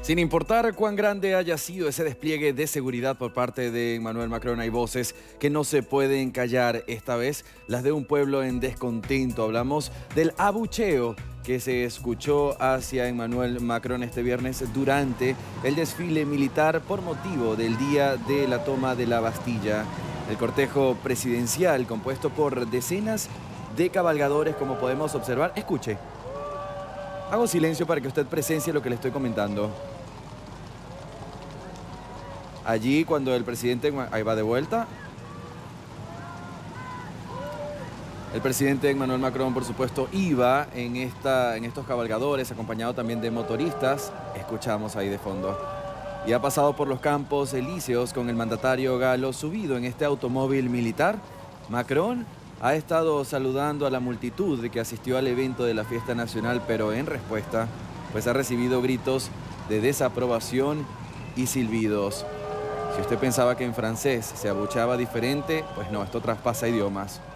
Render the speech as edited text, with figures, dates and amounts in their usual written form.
Sin importar cuán grande haya sido ese despliegue de seguridad por parte de Emmanuel Macron, hay voces que no se pueden callar, esta vez las de un pueblo en descontento. Hablamos del abucheo que se escuchó hacia Emmanuel Macron este viernes durante el desfile militar por motivo del día de la toma de la Bastilla. El cortejo presidencial, compuesto por decenas de cabalgadores, como podemos observar. Escuche. Hago silencio para que usted presencie lo que le estoy comentando. Allí cuando el presidente, ahí va de vuelta. El presidente Emmanuel Macron, por supuesto, iba en estos cabalgadores, acompañado también de motoristas. Escuchamos ahí de fondo. Y ha pasado por los Campos Elíseos con el mandatario galo subido en este automóvil militar. Macron ha estado saludando a la multitud que asistió al evento de la fiesta nacional, pero en respuesta, pues ha recibido gritos de desaprobación y silbidos. Si usted pensaba que en francés se abucheaba diferente, pues no, esto traspasa idiomas.